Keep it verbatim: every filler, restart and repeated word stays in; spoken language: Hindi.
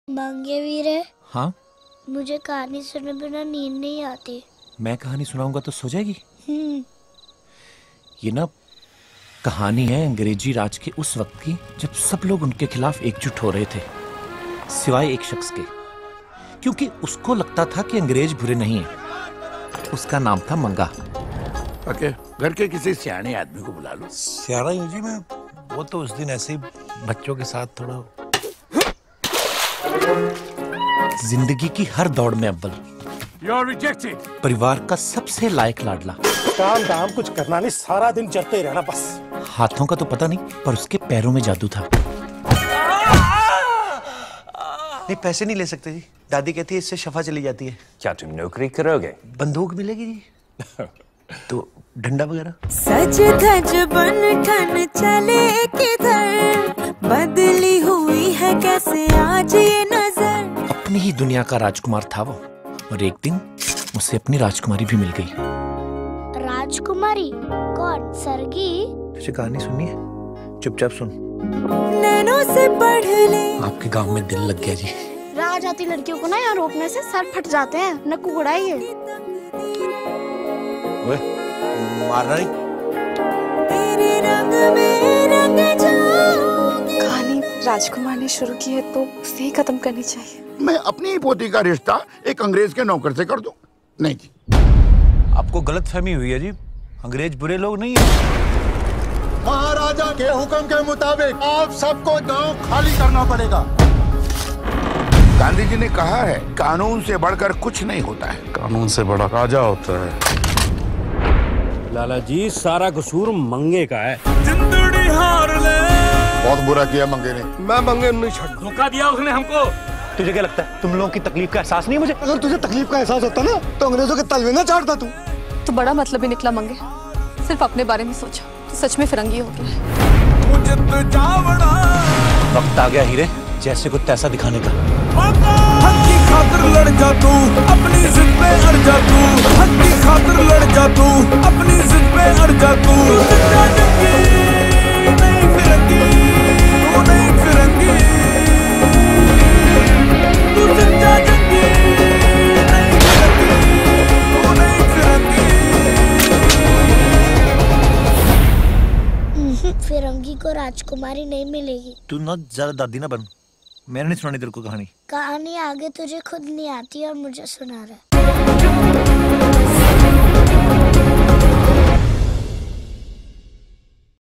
मंगे वीरे। हाँ, मुझे कहानी सुने बिना नींद नहीं आती। मैं कहानी सुनाऊंगा तो सो जाएगी। हम्म। ये ना कहानी है अंग्रेजी राज के उस वक्त की जब सब लोग उनके खिलाफ एकजुट हो रहे थे, सिवाय एक शख्स के, क्योंकि उसको लगता था कि अंग्रेज बुरे नहीं हैं। उसका नाम था मंगा। ओके, घर के किसी सियाने आदमी को बुला लो। सियारा यूं जी, मैं वो तो उस दिन ऐसे ही बच्चों के साथ थोड़ा। जिंदगी की हर दौड़ में अव्वल, You're rejected. परिवार का सबसे लायक लाडला। काम दाम कुछ करना नहीं, सारा दिन चलते रहना बस। हाथों का तो पता नहीं, पर उसके पैरों में जादू था। नहीं, पैसे नहीं ले सकते जी। दादी कहती है इससे शफा चली जाती है। क्या तुम नौकरी करोगे? बंदूक मिलेगी जी। तो डंडा वगैरह। सज धज बन ठन चले किधर, बदली हुई है कैसे आज ये नजर। अपनी ही दुनिया का राजकुमार था वो, और एक दिन उसे अपनी राजकुमारी भी मिल गई। राजकुमारी? कौन? सरगी? तुझे कहानी सुननी है? चुपचाप सुन। नैनों से पढ़ ले। आपके गांव में दिल लग गया जी। राह जाती लड़कियों को ना यहाँ रोकने से सर फट जाते हैं। न कुकड़ाइए। मारना नहीं। तेरे रंग में रंग जाऊंगी। कहानी राजकुमार ने शुरू की है तो उसे ही खत्म करनी चाहिए। मैं अपनी ही पोती का रिश्ता एक अंग्रेज के नौकर से कर दूं? नहीं जी। आपको गलतफहमी हुई है जी, अंग्रेज बुरे लोग नहीं है। महाराजा के हुक्म के मुताबिक आप सबको गांव खाली करना पड़ेगा। गांधी जी ने कहा है, कानून से बढ़कर कुछ नहीं होता है। कानून से बड़ा राजा होता है। लाला जी, सारा कसूर मंगे का है। जिंदड़ी हार ले। बहुत बुरा किया मंगे ने। मैं मंगे नहीं छोड़। धोखा दिया उसने हमको। तुझे क्या लगता है तुम लोगों की तकलीफ का एहसास नहीं मुझे? अगर तुझे तकलीफ का एहसास होता ना तो अंग्रेजों के तलवे ना चाटता तू। तो बड़ा मतलब ही निकला मंगे, सिर्फ अपने बारे में सोचा तो सच में फिरंगी हो गया। वक्त आ गया हीरे, जैसे को तैसा दिखाने का। हक की खातिर लड़ जा तू, अपनी जिद पे अड़ जा तू। हक की खातिर लड़ जा तू, अपनी जिद पे अड़ जा तू। नहीं फिरंगी, तू नहीं फिरंगी, तू सच्चा जंगी। नहीं फिरंगी, तू नहीं फिरंगी। फिरंगी को राजकुमारी नहीं मिलेगी। तू ना ज्यादा दादी ना बन। मैंने नहीं सुनानी तेरे को कहानी। कहानी आगे तुझे खुद नहीं आती और मुझे सुना रहा है।